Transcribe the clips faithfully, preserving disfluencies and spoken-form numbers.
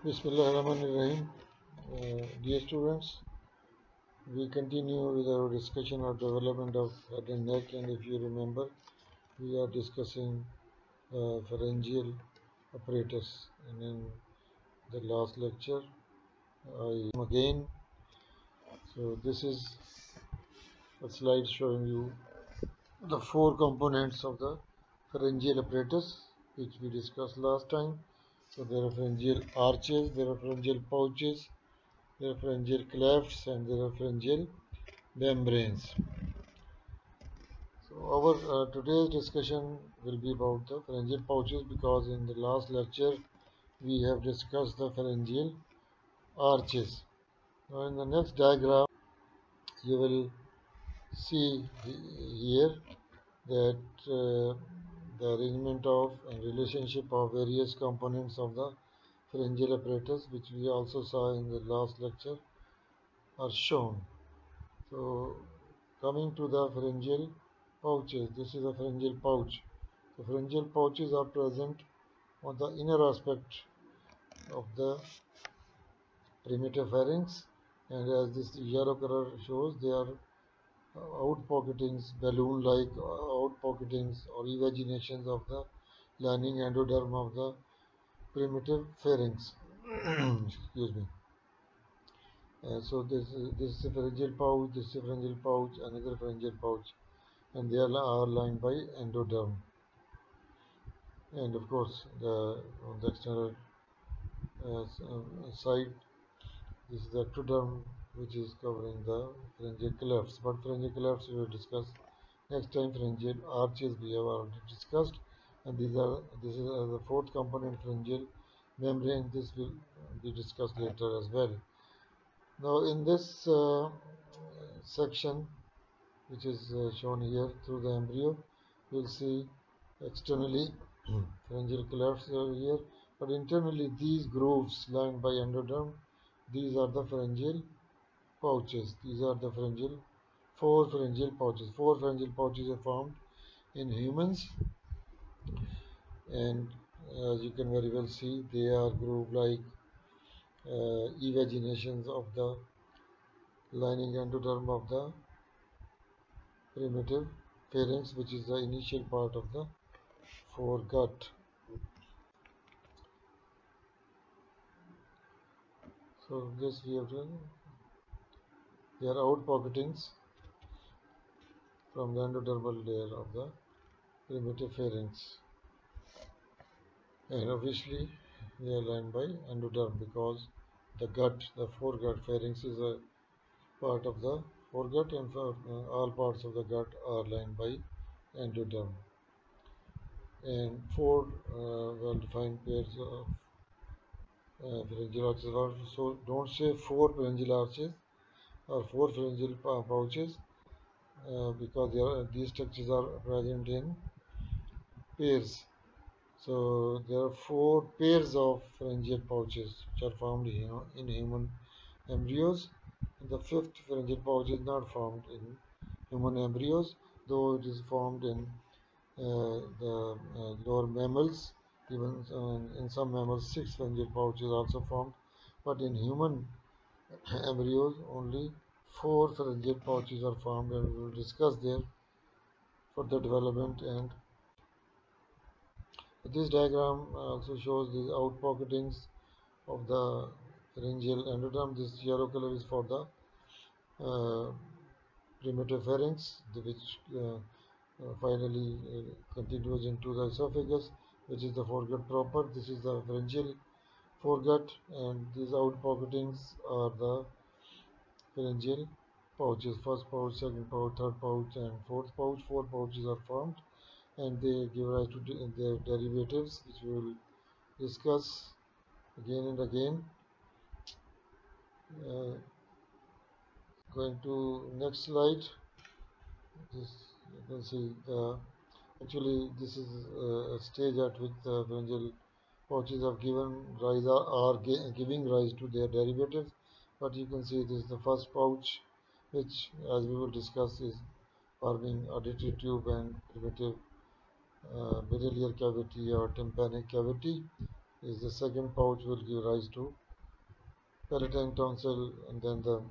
Bismillahirrahmanirrahim. Uh, dear students, we continue with our discussion of development of head and neck, and if you remember, we are discussing uh, pharyngeal apparatus. And in the last lecture, I am again. So this is a slide showing you the four components of the pharyngeal apparatus, which we discussed last time. So there are pharyngeal arches, there are pharyngeal pouches, there are pharyngeal clefts, and there are pharyngeal membranes. So our uh, today's discussion will be about the pharyngeal pouches, because in the last lecture we have discussed the pharyngeal arches. Now in the next diagram you will see here that uh, the arrangement of and relationship of various components of the pharyngeal apparatus, which we also saw in the last lecture, are shown. So coming to the pharyngeal pouches, this is a pharyngeal pouch. The pharyngeal pouches are present on the inner aspect of the primitive pharynx, and as this yellow color shows, they are outpocketings, balloon-like outpocketings or evaginations of the lining endoderm of the primitive pharynx. Excuse me. Uh, so this is, this is a pharyngeal pouch, this is a pharyngeal pouch, another pharyngeal pouch, and they are, are lined by endoderm. And of course, the on the external uh, uh, side, this is the ectoderm, which is covering the pharyngeal clefts. But pharyngeal clefts we will discuss next time. Pharyngeal arches we have already discussed, and these are this is uh, the fourth component, pharyngeal membrane. This will be discussed later as well. Now in this uh, section, which is uh, shown here through the embryo, we'll see externally pharyngeal clefts are here, but internally these grooves lined by endoderm, these are the pharyngeal pouches. These are the pharyngeal four pharyngeal pouches. Four pharyngeal pouches are found in humans, and as you can very well see, they are groove-like uh, evaginations of the lining endoderm of the primitive pharynx, which is the initial part of the foregut. So this we have done. They are outpocketings from the endodermal layer of the primitive pharynx, and obviously they are lined by endoderm, because the gut, the foregut pharynx is a part of the foregut, and for, uh, all parts of the gut are lined by endoderm. And four uh, well-defined pairs of uh, pharyngeal arches are, so don't say four pharyngeal arches or four pharyngeal pouches, uh, because are, these structures are present in pairs. So there are four pairs of pharyngeal pouches which are found in human embryos. And the fifth pharyngeal pouch is not found in human embryos, though it is formed in uh, the uh, lower mammals. Even uh, in some mammals, six pharyngeal pouches also formed, but in human embryos, only four pharyngeal pouches are formed, and we will discuss their further development. And this diagram also shows the outpocketings of the pharyngeal endoderm. This yellow color is for the uh, primitive pharynx, which uh, uh, finally uh, continues into the esophagus, which is the foregut proper. This is the pharyngeal foregut, and these outpocketings are the pharyngeal pouches. First pouch, second pouch, third pouch, and fourth pouch. Four pouches are formed, and they give rise to de their derivatives, which we will discuss again and again. Uh, going to next slide. This you can see the actually this is uh, a stage at which the pharyngeal pouches have given rise are, are giving rise to their derivatives. But you can see this is the first pouch, which, as we will discuss, is forming auditory tube and primitive uh, biliary cavity or tympanic cavity. is the second pouch will give rise to palatine tonsil, and then the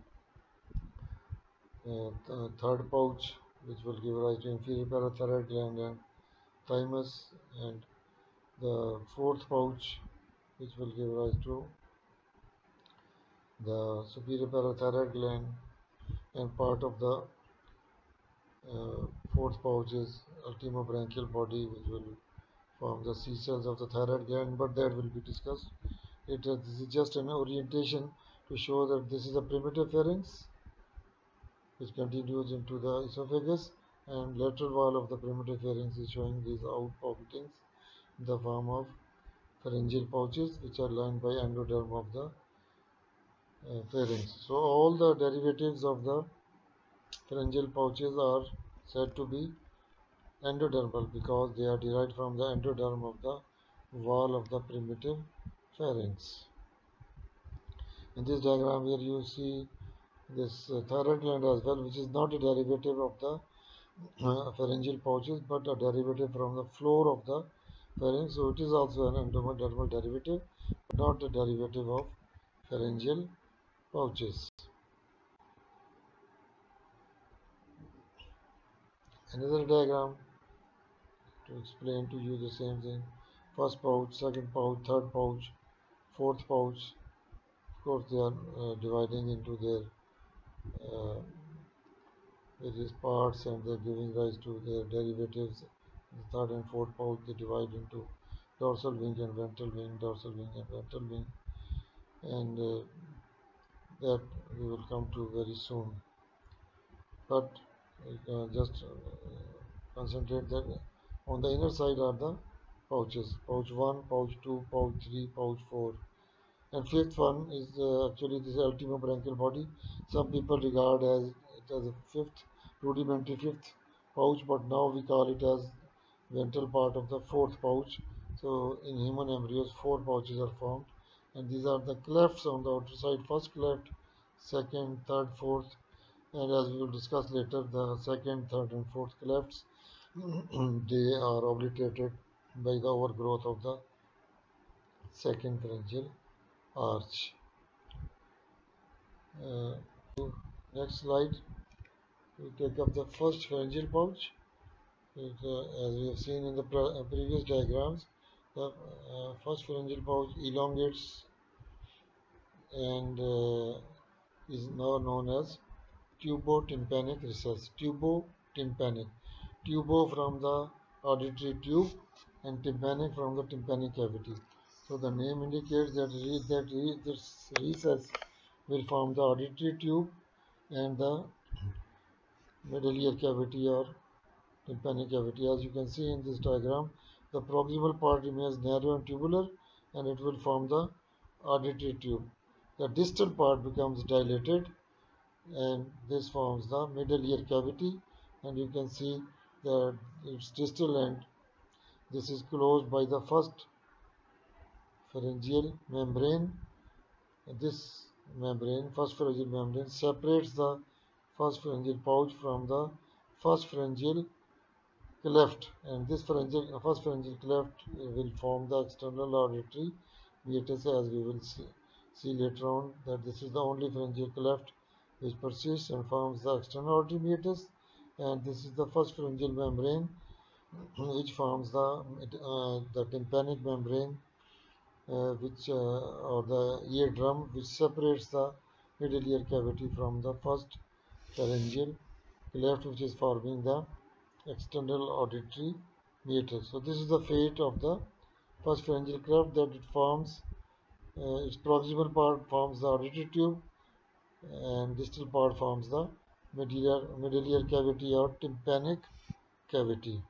uh, th- third pouch which will give rise to inferior parathyroid gland and thymus, and the fourth pouch which will give rise to the superior parathyroid gland, and part of the uh, fourth pouch is ultimobranchial body which will form the C cells of the thyroid gland, but that will be discussed later. This is just an orientation to show that this is a primitive pharynx which continues into the esophagus, and lateral wall of the primitive pharynx is showing these outpocketings in the form of pharyngeal pouches which are lined by endoderm of the uh, pharynx. So all the derivatives of the pharyngeal pouches are said to be endodermal because they are derived from the endoderm of the wall of the primitive pharynx. In this diagram here you see this uh, thyroid gland as well, which is not a derivative of the uh, pharyngeal pouches but a derivative from the floor of the pharynx. So it is also an endodermal derivative, not a derivative of pharyngeal pouches. Another diagram to explain to you the same thing. First pouch, second pouch, third pouch, fourth pouch. Of course, they are uh, dividing into their uh, various parts, and they're giving rise to their derivatives. The third and fourth pouch they divide into dorsal wing and ventral wing, dorsal wing and ventral wing, and uh, that we will come to very soon. But uh, just uh, concentrate that on the inner side are the pouches: pouch one, pouch two, pouch three, pouch four, and fifth one is uh, actually this ultimobranchial body. Some people regard as it as a fifth rudimentary fifth pouch, but now we call it as ventral part of the fourth pouch. So in human embryos, four pouches are formed, and these are the clefts on the outer side: first cleft, second, third, fourth, and as we will discuss later, the second, third, and fourth clefts they are obliterated by the overgrowth of the second pharyngeal arch. Uh, Next slide, we take up the first pharyngeal pouch. It, uh, as we have seen in the pre uh, previous diagrams, the uh, first pharyngeal pouch elongates and uh, is now known as tubotympanic recess. Tubotympanic. Tubo from the auditory tube and tympanic from the tympanic cavity. So the name indicates that re that re this recess will form the auditory tube and the middle ear cavity or tympanic cavity. As you can see in this diagram, the proximal part remains narrow and tubular, and it will form the auditory tube. The distal part becomes dilated, and this forms the middle ear cavity, and you can see that its distal end, this is closed by the first pharyngeal membrane. This membrane, first pharyngeal membrane, separates the first pharyngeal pouch from the first pharyngeal cleft, and this pharyngeal, first pharyngeal cleft will form the external auditory meatus, as we will see, see later on that this is the only pharyngeal cleft which persists and forms the external auditory meatus, and this is the first pharyngeal membrane which forms the uh, the tympanic membrane, uh, which uh, or the eardrum, which separates the middle ear cavity from the first pharyngeal cleft, which is forming the external auditory meatus. So this is the fate of the first pharyngeal cleft, that it forms uh, its proximal part forms the auditory tube, and distal part forms the middle ear, middle ear cavity or tympanic cavity.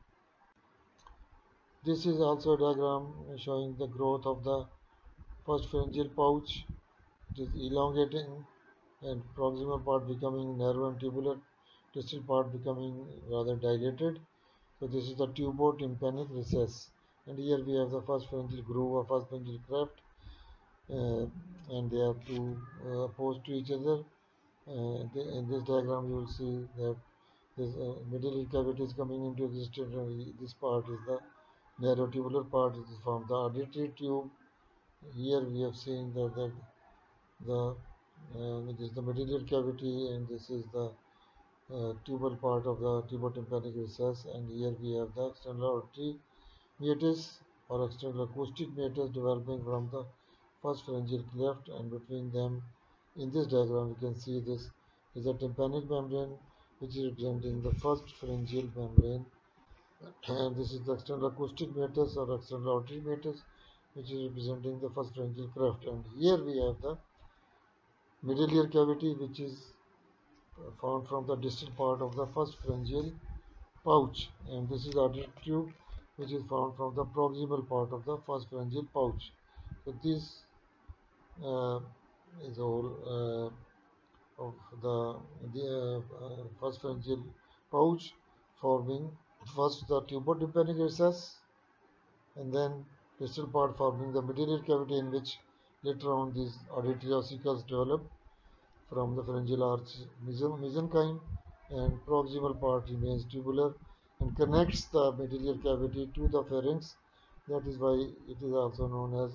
This is also a diagram showing the growth of the first pharyngeal pouch. It is elongating and proximal part becoming narrow and tubular, distal part becoming rather dilated. So this is the tubotympanic recess, and here we have the first pharyngeal groove or first pharyngeal cleft, uh, and they are two uh, opposed to each other. Uh, the, in this diagram, you will see that this uh, middle ear cavity is coming into existence, and this part is the narrow tubular part. It is from the auditory tube, Here we have seen that the, the uh, this is the medullary cavity, and this is the uh, tubal part of the tubotympanic recess, and here we have the external auditory meatus or external acoustic meatus developing from the first pharyngeal cleft, and between them in this diagram we can see this is a tympanic membrane which is representing the first pharyngeal membrane, and this is the external acoustic meatus or external auditory meatus which is representing the first pharyngeal cleft, and here we have the medullary cavity which is found from the distal part of the first pharyngeal pouch, and this is auditory tube which is found from the proximal part of the first pharyngeal pouch. So this uh, is all uh, of the, the uh, uh, first pharyngeal pouch forming first the tubotympanic recess, and then distal part forming the medullary cavity in which later on these auditory ossicles develop from the pharyngeal arch mesenchyme, and proximal part remains tubular and connects the medullary cavity to the pharynx. That is why it is also known as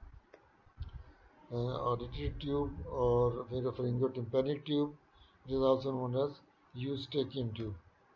uh, auditory tube or pharyngotympanic tube. It is also known as eustachian tube.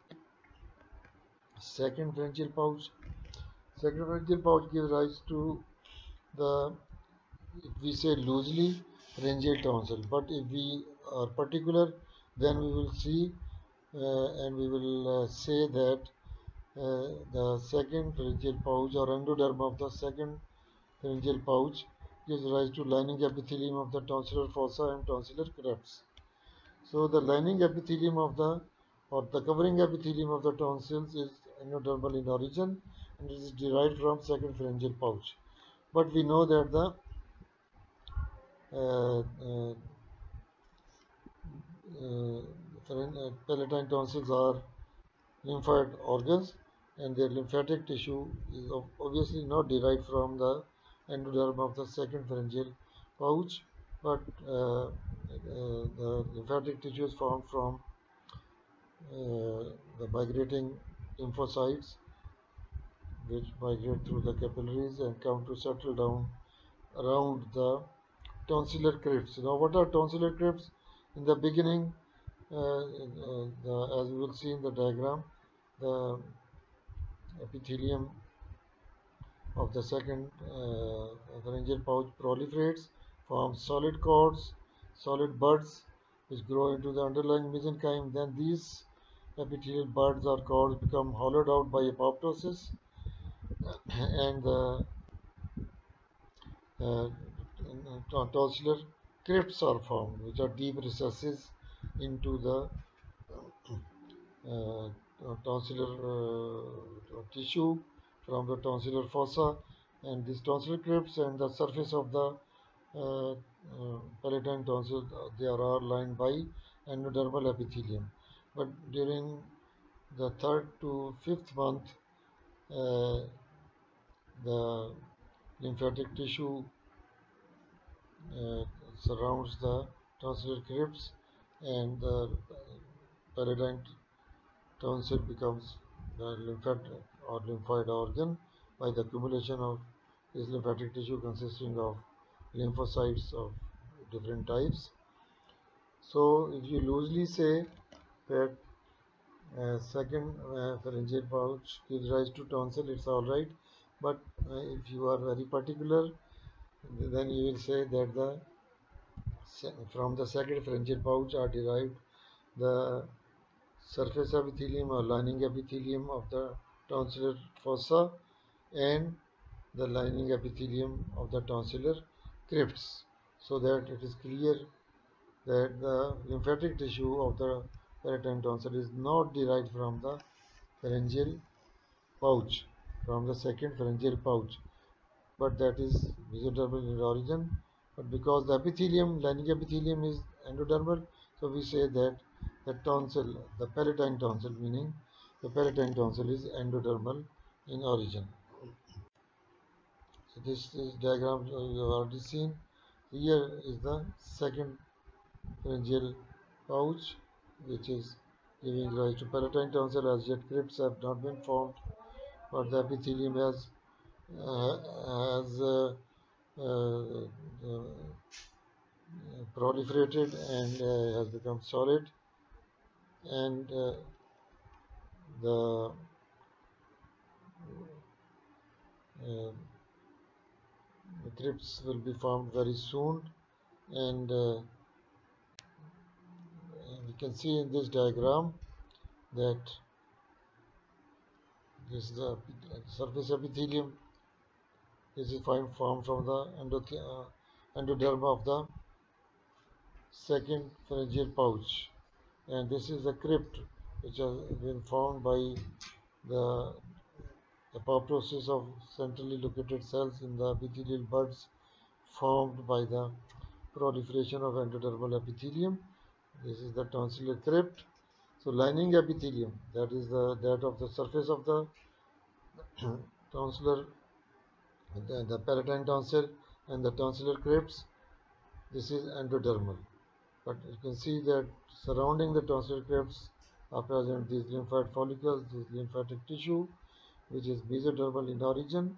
Second pharyngeal pouch. Second pharyngeal pouch gives rise to the, if we say loosely, pharyngeal tonsil. But if we are particular, then we will see uh, and we will uh, say that uh, the second pharyngeal pouch or endoderm of the second pharyngeal pouch gives rise to lining epithelium of the tonsillar fossa and tonsillar clefts. So the lining epithelium of the or the covering epithelium of the tonsils is endodermal in origin and it is derived from second pharyngeal pouch. But we know that the uh, uh, uh, palatine tonsils are lymphoid organs, and their lymphatic tissue is obviously not derived from the endoderm of the second pharyngeal pouch, but uh, uh, the lymphatic tissue is formed from uh, the migrating lymphocytes which migrate through the capillaries and come to settle down around the tonsillar crypts. Now, what are tonsillar crypts? In the beginning, uh, uh, the, as we will see in the diagram, the epithelium of the second uh, pharyngeal pouch proliferates, forms solid cords, solid buds, which grow into the underlying mesenchyme. Then these epithelial buds or cords become hollowed out by apoptosis, and the uh, tonsillar crypts are formed, which are deep recesses into the uh, tonsillar uh, tissue from the tonsillar fossa, and these tonsillar crypts and the surface of the uh, uh, palatine tonsil, they are all lined by endodermal epithelium. But during the third to fifth month, uh, the lymphatic tissue uh, surrounds the tonsillar crypts, and the palatine tonsil becomes the lymphatic or lymphoid organ by the accumulation of this lymphatic tissue consisting of lymphocytes of different types. So, if you loosely say that uh, second uh, pharyngeal pouch gives rise to tonsil, it's all right. But uh, if you are very particular, then you will say that the from the second pharyngeal pouch are derived the surface epithelium or lining epithelium of the tonsillar fossa and the lining epithelium of the tonsillar crypts, so that it is clear that the lymphatic tissue of the palatine tonsil is not derived from the pharyngeal pouch, from the second pharyngeal pouch, but that is mesodermal in origin. But because the epithelium, lining epithelium is endodermal, so we say that the tonsil, the palatine tonsil, meaning the palatine tonsil is endodermal in origin. So this is diagram you have already seen. Here is the second pharyngeal pouch, which is giving rise to palatine tonsil. As yet, crypts have not been formed, but the epithelium has uh, has uh, uh, uh, proliferated and uh, has become solid, and uh, the uh, crypts will be formed very soon, and uh, we can see in this diagram that this is the surface epithelium. This is formed from the endoth uh, endoderm of the second pharyngeal pouch, and this is the crypt which has been formed by the apoptosis of centrally located cells in the epithelial buds formed by the proliferation of endodermal epithelium. This is the tonsillar crypt. So lining epithelium, that is the that of the surface of the tonsillar, the, the palatine tonsil and the tonsillar crypts. This is endodermal. But you can see that surrounding the tonsillar crypts are present these lymphatic follicles, this lymphatic tissue, which is mesodermal in origin.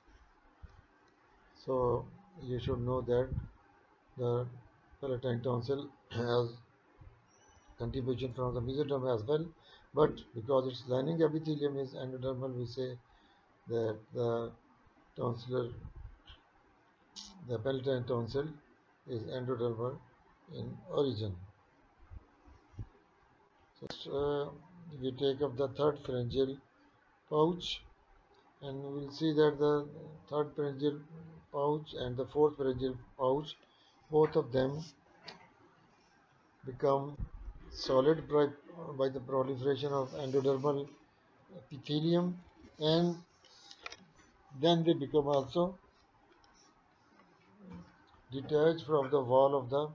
So you should know that the palatine tonsil has contribution from the mesoderm as well, but because its lining epithelium is endodermal, we say that the tonsillar, the palatine tonsil is endodermal in origin. So uh, we take up the third pharyngeal pouch, and we will see that the third pharyngeal pouch and the fourth pharyngeal pouch, both of them become solid by, by the proliferation of endodermal epithelium, and then they become also detached from the wall of the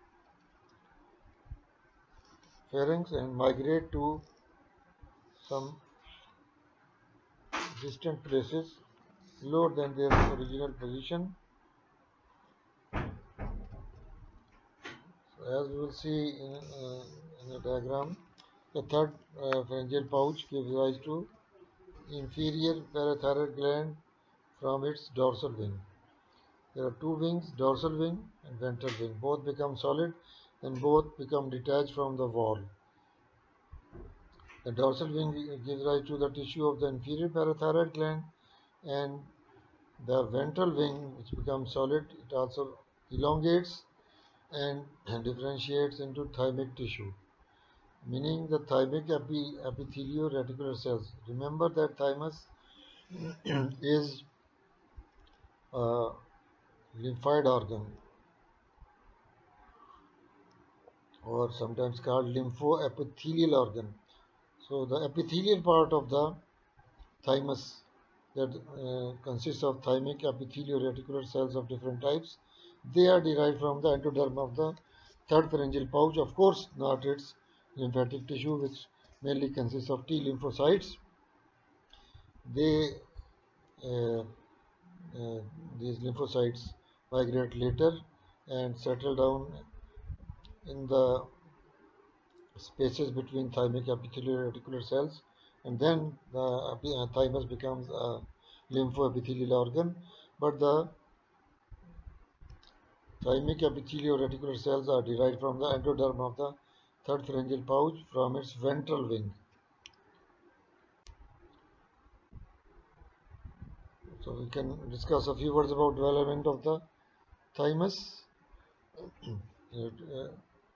pharynx and migrate to some distant places lower than their original position. So as we will see in, uh, in the diagram, the third uh, pharyngeal pouch gives rise to inferior parathyroid gland from its dorsal wing. There are two wings, dorsal wing and ventral wing. Both become solid and both become detached from the wall. The dorsal wing gives rise to the tissue of the inferior parathyroid gland, and the ventral wing, which becomes solid, it also elongates and differentiates into thymic tissue, meaning the thymic epi epithelio-reticular cells. Remember that thymus is a lymphoid organ, or sometimes called lymphoepithelial organ. So the epithelial part of the thymus, that uh, consists of thymic epithelio-reticular cells of different types. They are derived from the endoderm of the third pharyngeal pouch. Of course, not its lymphatic tissue, which mainly consists of T lymphocytes. They, uh, uh, these lymphocytes migrate later and settle down in the spaces between thymic epithelio-reticular cells, and then the uh, thymus becomes a lymphoepithelial organ. But the thymic epithelio-reticular cells are derived from the endoderm of the third pharyngeal pouch from its ventral wing. So we can discuss a few words about development of the thymus. It, uh,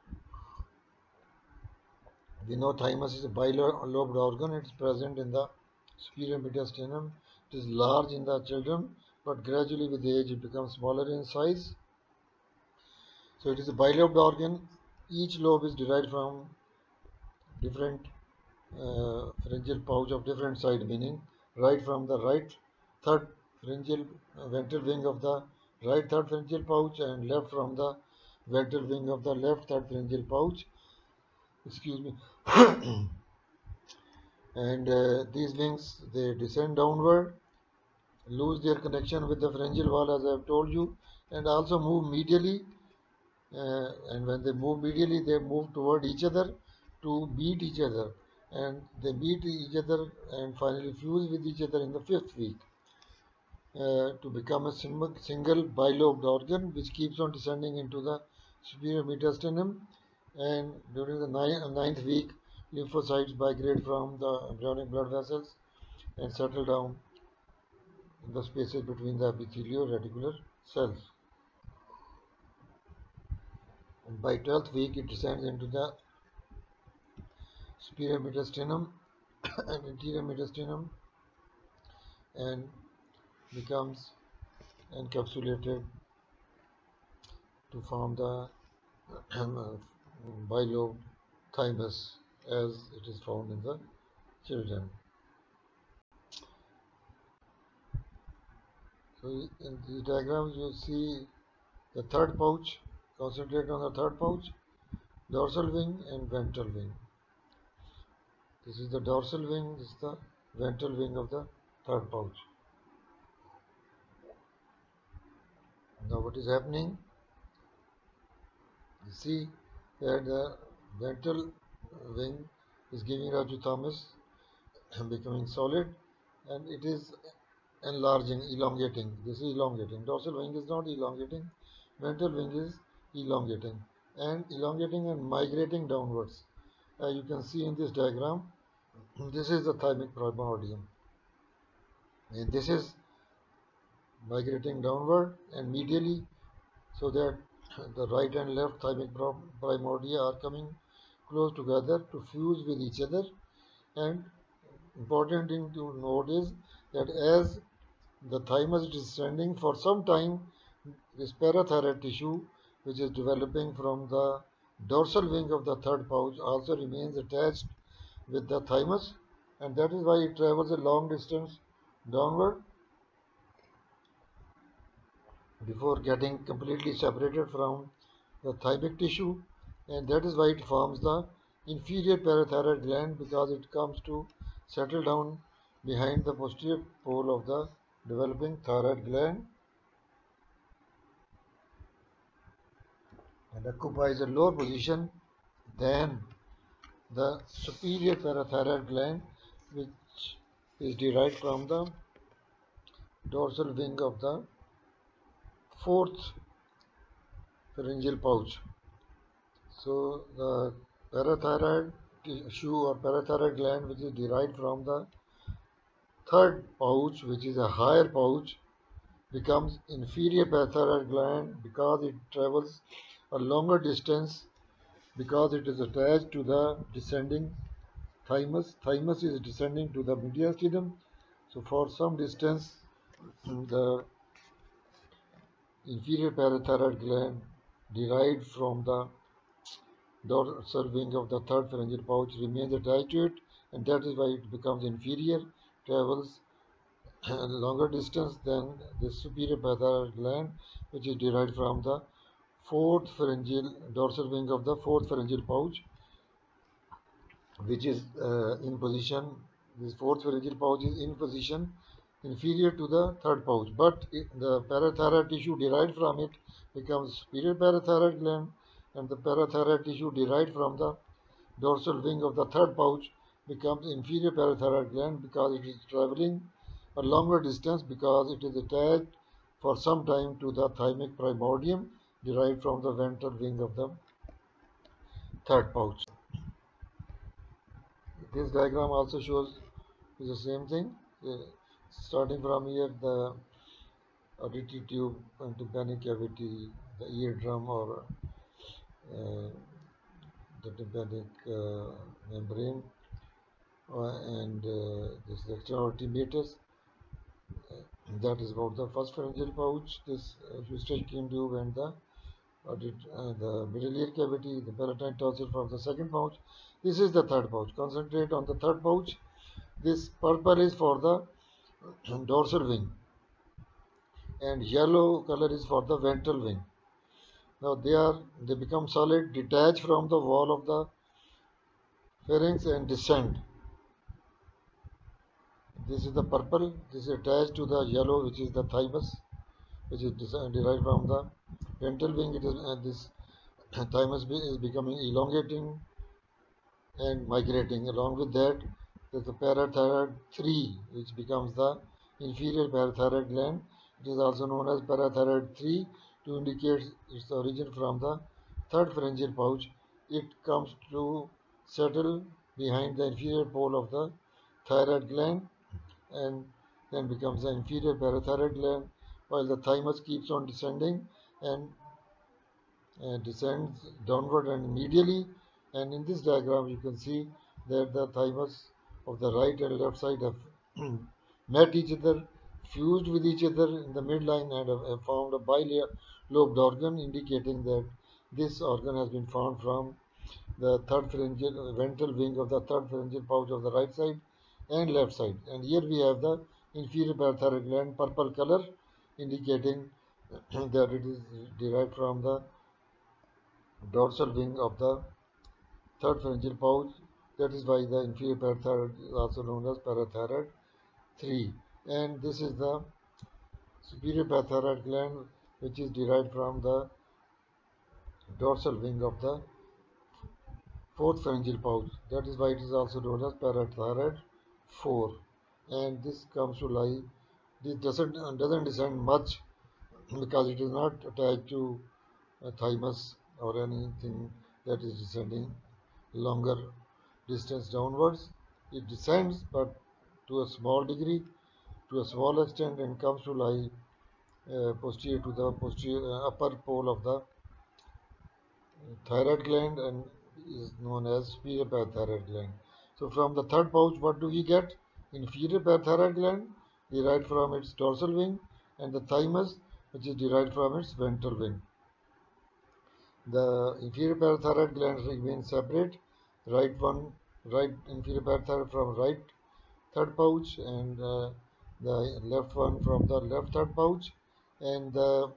we know thymus is a bilobed organ. It is present in the superior mediastinum. It is large in the children, but gradually with age it becomes smaller in size. So it is a bilobed organ. Each lobe is derived from different uh, pharyngeal pouch of different side, meaning right from the right third pharyngeal uh, ventral wing of the right third pharyngeal pouch, and left from the ventral wing of the left third pharyngeal pouch. Excuse me. And uh, these wings, they descend downward, lose their connection with the pharyngeal wall, as I have told you, and also move medially. Uh, and when they move medially, they move toward each other to beat each other, and they beat each other and finally fuse with each other in the fifth week. uh, to become a single, single bilobed organ which keeps on descending into the superior mediastinum, and during the ninth, ninth week lymphocytes migrate from the embryonic blood vessels and settle down in the spaces between the epithelial reticular cells. And by twelfth week it descends into the superior mediastinum and anterior mediastinum and becomes encapsulated to form the bilobed thymus as it is found in the children. So in these diagrams you see the third pouch. Concentrate on the third pouch, dorsal wing and ventral wing. This is the dorsal wing, this is the ventral wing of the third pouch. Now what is happening? You see that the ventral wing is giving rise to thymus and becoming solid, and it is enlarging, elongating. This is elongating. Dorsal wing is not elongating. Ventral wing is elongating and elongating and migrating downwards. Uh, you can see in this diagram, this is the thymic primordium, and this is migrating downward and medially, so that the right and left thymic primordia are coming close together to fuse with each other. And important thing to note is that as the thymus is descending, for some time this parathyroid tissue which is developing from the dorsal wing of the third pouch also remains attached with the thymus, and that is why it travels a long distance downward before getting completely separated from the thymic tissue, and that is why it forms the inferior parathyroid gland, because it comes to settle down behind the posterior pole of the developing thyroid gland and occupies a lower position than the superior parathyroid gland, which is derived from the dorsal wing of the fourth pharyngeal pouch. So the parathyroid tissue or parathyroid gland, which is derived from the third pouch, which is a higher pouch, becomes inferior parathyroid gland because it travels a longer distance, because it is attached to the descending thymus. Thymus is descending to the mediastinum. So for some distance, the inferior parathyroid gland derived from the dorsal wing of the third pharyngeal pouch remains attached to it, and that is why it becomes inferior, travels a longer distance than the superior parathyroid gland, which is derived from the fourth pharyngeal dorsal wing of the fourth pharyngeal pouch, which is uh, in position. This fourth pharyngeal pouch is in position inferior to the third pouch, but it, the parathyroid tissue derived from it becomes superior parathyroid gland, and the parathyroid tissue derived from the dorsal wing of the third pouch becomes inferior parathyroid gland, because it is traveling a longer distance, because it is attached for some time to the thymic primordium derived from the ventral wing of the third pouch. This diagram also shows the same thing. Uh, starting from here, the auditory tube and tympanic cavity, the eardrum or uh, the tympanic uh, membrane, uh, and uh, this is the external meatus. That is about the first pharyngeal pouch, this uh, eustachian tube, and the audit, uh, the middle ear cavity, the palatine tonsil from the second pouch. This is the third pouch. Concentrate on the third pouch. This purple is for the dorsal wing, and yellow color is for the ventral wing. Now they are they become solid, detach from the wall of the pharynx and descend. This is the purple. This is attached to the yellow, which is the thymus, which is derived from the ventral wing. It is uh, this thymus is becoming elongating and migrating. Along with that, there's the parathyroid three, which becomes the inferior parathyroid gland. It is also known as parathyroid three to indicate its origin from the third pharyngeal pouch. It comes to settle behind the inferior pole of the thyroid gland and then becomes the inferior parathyroid gland, while the thymus keeps on descending and uh, descends downward and medially. And in this diagram you can see that the thymus of the right and left side have met each other, fused with each other in the midline, and have, have formed a bilobed organ, indicating that this organ has been formed from the third pharyngeal ventral wing of the third pharyngeal pouch of the right side and left side. And here we have the inferior parathyroid gland, purple color, indicating that it is derived from the dorsal wing of the third pharyngeal pouch. That is why the inferior parathyroid is also known as parathyroid three. And this is the superior parathyroid gland, which is derived from the dorsal wing of the fourth pharyngeal pouch. That is why it is also known as parathyroid four. And this comes to lie, this doesn't, doesn't descend much because it is not attached to a thymus or anything that is descending longer distance downwards. It descends, but to a small degree, to a small extent, and comes to lie uh, posterior to the posterior uh, upper pole of the thyroid gland and is known as superior parathyroid gland. So from the third pouch, what do we get? Inferior parathyroid gland derived from its dorsal wing, and the thymus, which is derived from its ventral wing. The inferior parathyroid glands remain separate, right one, right inferior parathyroid from right third pouch, and uh, the left one from the left third pouch, and the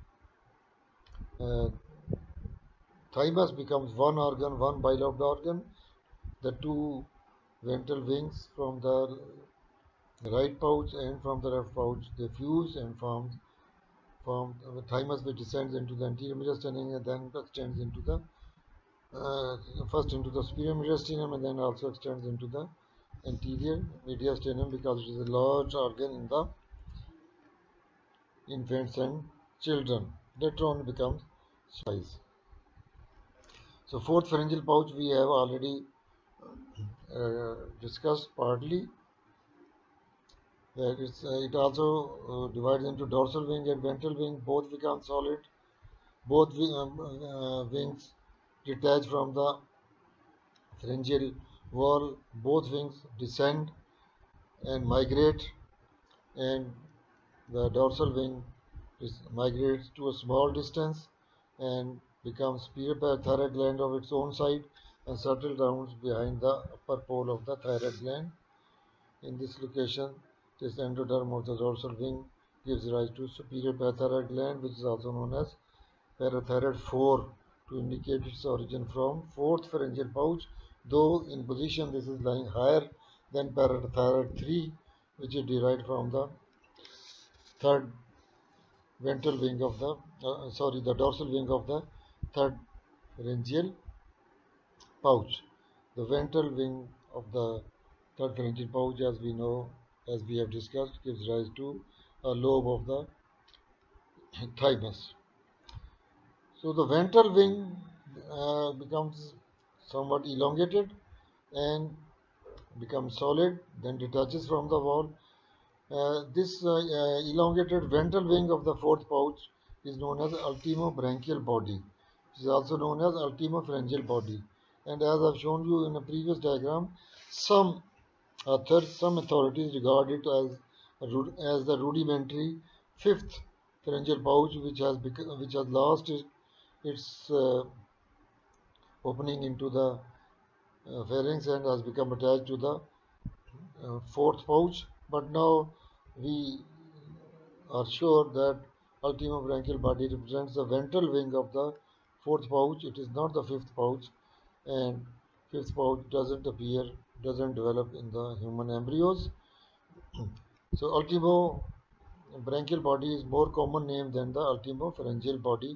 uh, thymus becomes one organ, one bilobed organ. The two ventral wings from the right pouch and from the left pouch, they fuse and form form the thymus, which descends into the anterior mediastinum and then extends into the uh, first into the superior mediastinum and then also extends into the anterior mediastinum, because it is a large organ in the infants and children. Later on it becomes size. So fourth pharyngeal pouch we have already uh, discussed partly. That it's, uh, it also uh, divides into dorsal wing and ventral wing. Both become solid. Both wing, um, uh, wings detach from the pharyngeal wall. Both wings descend and migrate, and the dorsal wing is, migrates to a small distance and becomes superior parathyroid gland of its own side and settles down behind the upper pole of the thyroid gland. In this location, this endoderm of the dorsal wing gives rise to superior parathyroid gland, which is also known as parathyroid four, to indicate its origin from fourth pharyngeal pouch, though in position this is lying higher than parathyroid three, which is derived from the third ventral wing of the, uh, sorry, the dorsal wing of the third pharyngeal pouch. The ventral wing of the third pharyngeal pouch, as we know, as we have discussed, gives rise to a lobe of the thymus. So the ventral wing uh, becomes somewhat elongated and becomes solid, then detaches from the wall. Uh, this uh, uh, elongated ventral wing of the fourth pouch is known as ultimobranchial body, which is also known as ultimopharyngeal body. And as I've shown you in a previous diagram, some authors, some authorities regard it as as the rudimentary fifth pharyngeal pouch, which has become, which has lost its, its uh, opening into the uh, pharynx and has become attached to the uh, fourth pouch. But now we are sure that ultimobranchial body represents the ventral wing of the fourth pouch. It is not the fifth pouch, and fifth pouch doesn't appear, doesn't develop in the human embryos. So ultimobranchial body is more common name than the ultimopharyngeal body.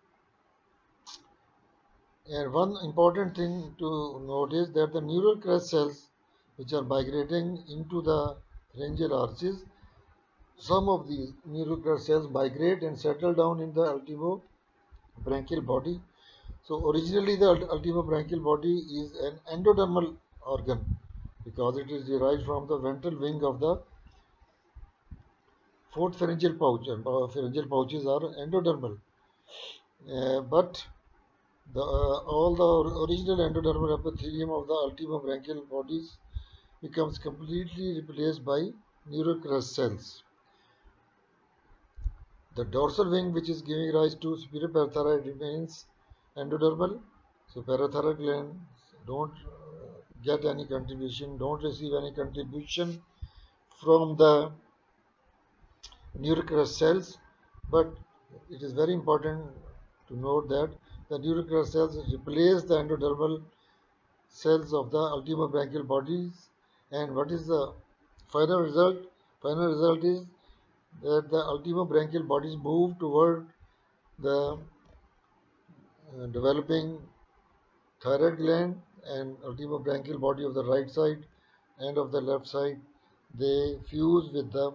And one important thing to note is that the neural crest cells, which are migrating into the pharyngeal arches, Some of these neuronuclear cells migrate and settle down in the ultimobranchial body. So originally the ultimobranchial body is an endodermal organ because it is derived from the ventral wing of the fourth pharyngeal pouch, and uh, pharyngeal pouches are endodermal. Uh, but the, uh, all the original endodermal epithelium of the ultimobranchial bodies becomes completely replaced by neurocrest cells. The dorsal wing, which is giving rise to superior parathyroid, remains endodermal. So parathyroid glands don't uh, get any contribution, don't receive any contribution from the neurocrest cells. But it is very important to note that the neurocrest cells replace the endodermal cells of the ultimobranchial bodies. And what is the final result? Final result is that the ultimobranchial bodies move toward the uh, developing thyroid gland and ultimobranchial body of the right side and of the left side. They fuse with the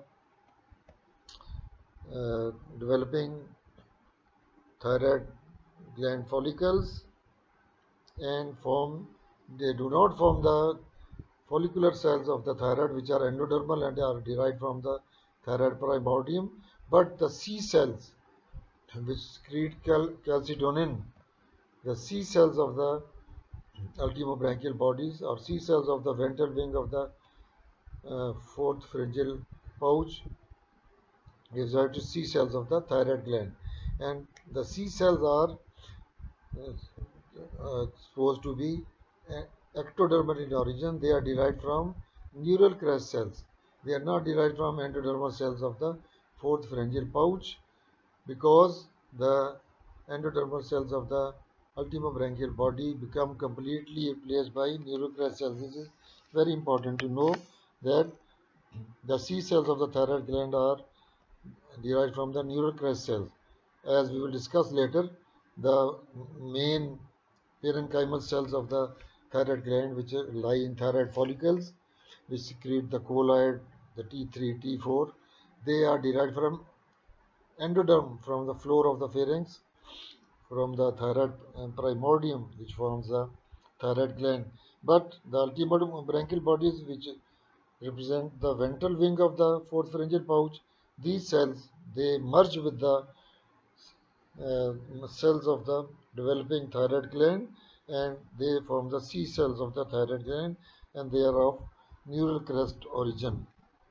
uh, developing thyroid gland follicles and form, they do not form the follicular cells of the thyroid, which are endodermal and are derived from the thyroid primordium, but the C cells which secrete cal calcitonin, the C cells of the ultimobranchial bodies or C cells of the ventral wing of the uh, fourth pharyngeal pouch gives rise to C cells of the thyroid gland, and the C cells are uh, uh, supposed to be uh, ectodermal in origin. They are derived from neural crest cells. They are not derived from endodermal cells of the fourth pharyngeal pouch because the endodermal cells of the ultimobranchial body become completely replaced by neurocrest cells. This is very important to know that the C cells of the thyroid gland are derived from the neurocrest cells. As we will discuss later, the main parenchymal cells of the thyroid gland, which lie in thyroid follicles, which secrete the colloid, the T three, T four, they are derived from endoderm, from the floor of the pharynx, from the thyroid primordium, which forms the thyroid gland. But the ultimate branchial bodies, which represent the ventral wing of the fourth pharyngeal pouch, these cells, they merge with the uh, cells of the developing thyroid gland, and they form the C cells of the thyroid gland, and they are of neural crest origin.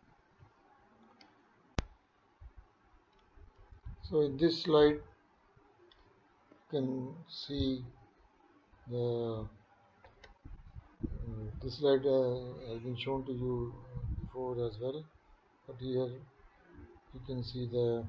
So in this slide you can see the uh, this slide uh, has been shown to you before as well, but here you can see the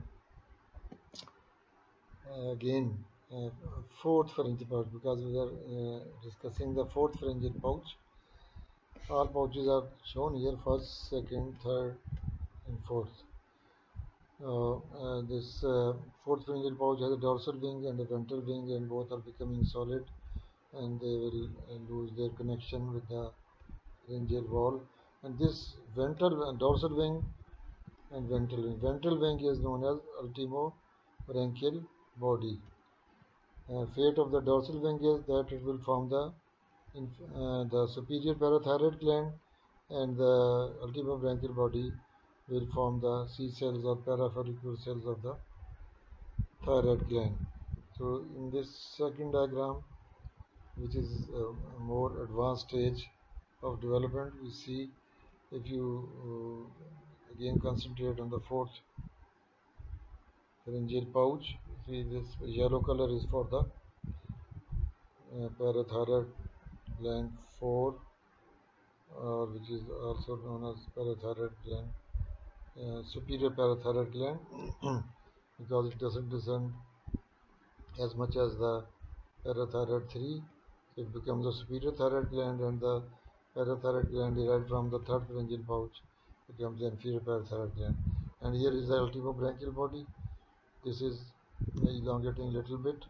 uh, again uh, fourth pharyngeal pouch, because we are uh, discussing the fourth pharyngeal pouch. All pouches are shown here: first, second, third, and fourth. Uh, uh, this uh, fourth pharyngeal pouch has a dorsal wing and a ventral wing, and both are becoming solid, and they will uh, lose their connection with the pharyngeal wall. And this ventral and dorsal wing and ventral wing. Ventral wing is known as ultimobranchial body. Uh, fate of the dorsal wing is that it will form the in, uh, the superior parathyroid gland, and the ultimobranchial body will form the C cells or parafollicular cells of the thyroid gland. So in this second diagram, which is a more advanced stage of development, we see, if you uh, again concentrate on the fourth pharyngeal pouch, see this yellow color is for the uh, parathyroid gland four, or which is also known as parathyroid gland, uh, superior parathyroid gland, because it doesn't descend as much as the parathyroid three. So it becomes a superior thyroid gland, and the parathyroid gland derived from the third pharyngeal pouch becomes the inferior parathyroid gland. And here is the ultimobranchial body. This is elongating a little bit,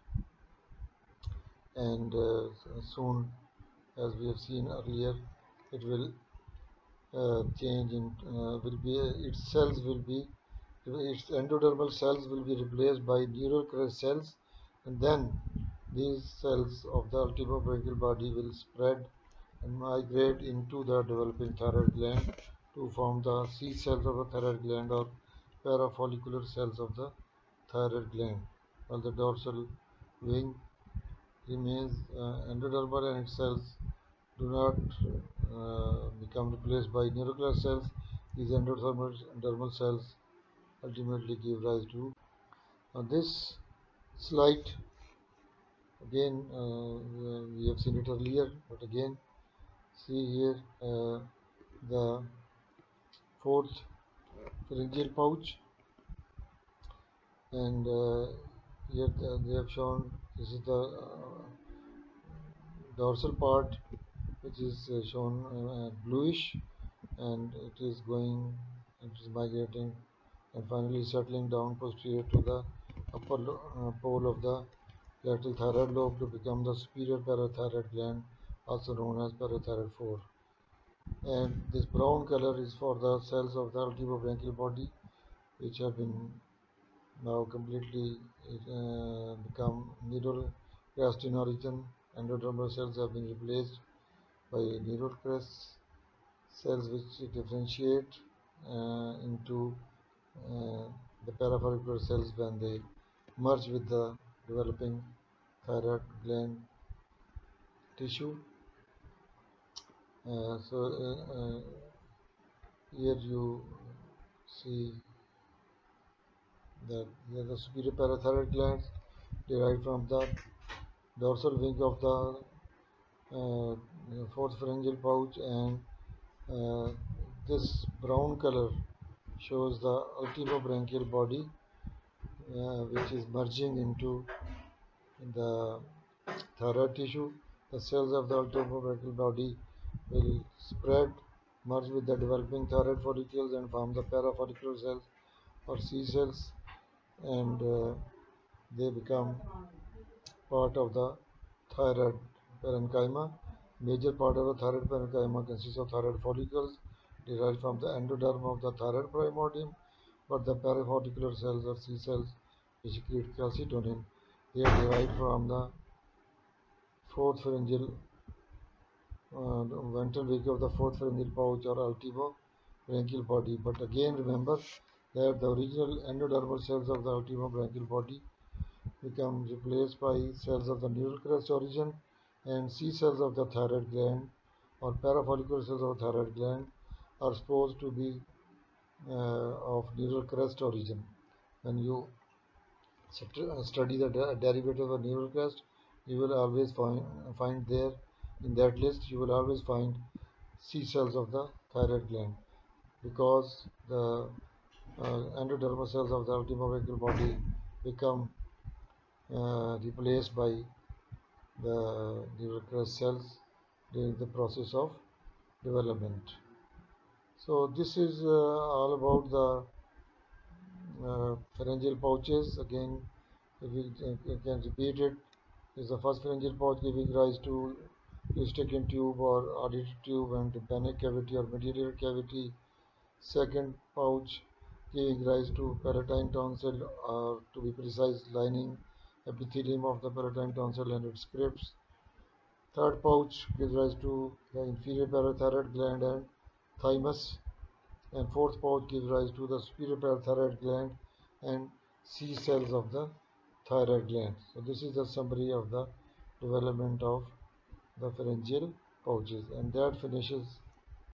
and uh, soon, as we have seen earlier, it will uh, change in uh, will be its cells will be its endodermal cells will be replaced by neural crest cells, and then these cells of the ultimobranchial body will spread and migrate into the developing thyroid gland to form the C cells of the thyroid gland or parafollicular cells of the thyroid gland, while the dorsal wing remains uh, endodermal and its cells do not uh, become replaced by neuronuclear cells. These endodermal dermal cells ultimately give rise to uh, this slide. Again, uh, we have seen it earlier, but again, see here uh, the fourth pharyngeal pouch, and uh, here they have shown this is the uh, dorsal part, which is uh, shown uh, bluish, and it is going, it is migrating and finally settling down posterior to the upper uh, pole of the lateral thyroid lobe to become the superior parathyroid gland, also known as parathyroid four. And this brown color is for the cells of the ultimobranchial body, which have been now completely uh, become neural crest in origin. Endodermal cells have been replaced by neural crest cells, which differentiate uh, into uh, the parafollicular cells when they merge with the developing thyroid gland tissue. Uh, so uh, uh, here you see that the superior parathyroid glands derived from the dorsal wing of the uh, fourth pharyngeal pouch, and uh, this brown color shows the ultimobranchial body, uh, which is merging into the thyroid tissue. The cells of the ultimobranchial body will spread, merge with the developing thyroid follicles and form the parafollicular cells or C cells, and uh, they become part of the thyroid parenchyma. Major part of the thyroid parenchyma consists of thyroid follicles derived from the endoderm of the thyroid primordium, but the parafollicular cells or C cells which secrete calcitonin, they are derived from the fourth pharyngeal uh, ventral wing of the fourth pharyngeal pouch or ultimobranchial body. But again, remember that the original endodermal cells of the ultimobranchial body become replaced by cells of the neural crest origin, and C cells of the thyroid gland or parafollicular cells of the thyroid gland are supposed to be uh, of neural crest origin. When you study the de derivative of neural crest, you will always find, find there in that list, you will always find C cells of the thyroid gland, because the uh, endodermal cells of the ultimobranchial body become uh, replaced by the neural crest cells during the process of development. So this is uh, all about the uh, pharyngeal pouches. Again, if we uh, can repeat it, is the first pharyngeal pouch giving rise to Eustachian tube or auditory tube and tympanic cavity or medullary cavity. Second pouch giving rise to palatine tonsil, or to be precise, lining epithelium of the palatine tonsil and its crypts. Third pouch gives rise to the inferior parathyroid gland and thymus, and fourth pouch gives rise to the superior parathyroid gland and C cells of the thyroid gland. So this is the summary of the development of the pharyngeal pouches, and that finishes